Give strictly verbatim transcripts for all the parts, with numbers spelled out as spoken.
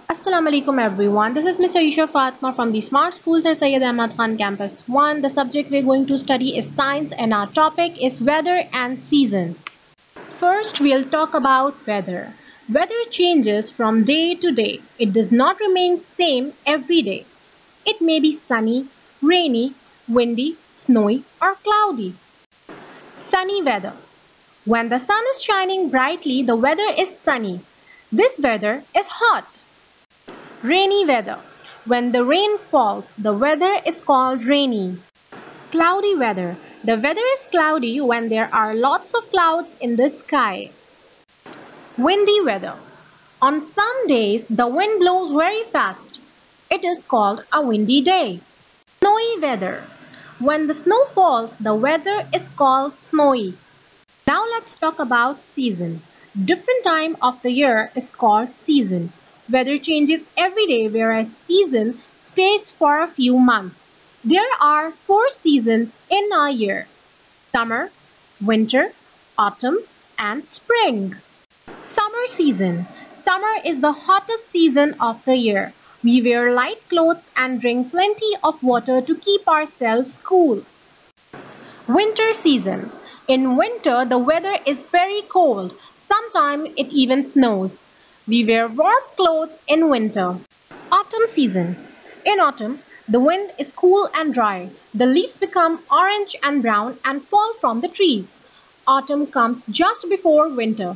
Assalamu alaikum everyone. This is Miss Aisha Fatma from the Smart School Sir Syed Ahmad Khan Campus one. The subject we're going to study is science and our topic is weather and seasons. First, we'll talk about weather. Weather changes from day to day. It does not remain same every day. It may be sunny, rainy, windy, snowy or cloudy. Sunny weather. When the sun is shining brightly, the weather is sunny. This weather is hot. Rainy weather. When the rain falls, the weather is called rainy. Cloudy weather. The weather is cloudy when there are lots of clouds in the sky. Windy weather. On some days, the wind blows very fast. It is called a windy day. Snowy weather. When the snow falls, the weather is called snowy. Now let's talk about season. Different time of the year is called season. Weather changes every day, whereas season stays for a few months. There are four seasons in a year: summer, winter, autumn, and spring. Summer season. Summer is the hottest season of the year. We wear light clothes and drink plenty of water to keep ourselves cool. Winter season. In winter, the weather is very cold. Sometimes it even snows. We wear warm clothes in winter. Autumn season. In autumn, the wind is cool and dry. The leaves become orange and brown and fall from the trees. Autumn comes just before winter.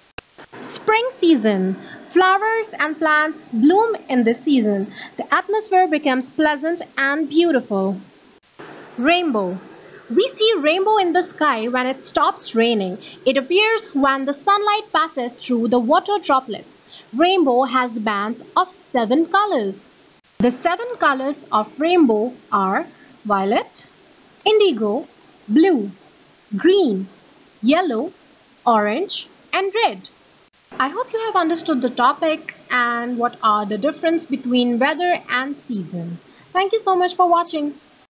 Spring season. Flowers and plants bloom in this season. The atmosphere becomes pleasant and beautiful. Rainbow. We see rainbow in the sky when it stops raining. It appears when the sunlight passes through the water droplets. Rainbow has bands of seven colors. The seven colors of rainbow are violet, indigo, blue, green, yellow, orange, and red. I hope you have understood the topic and what are the difference between weather and season. Thank you so much for watching.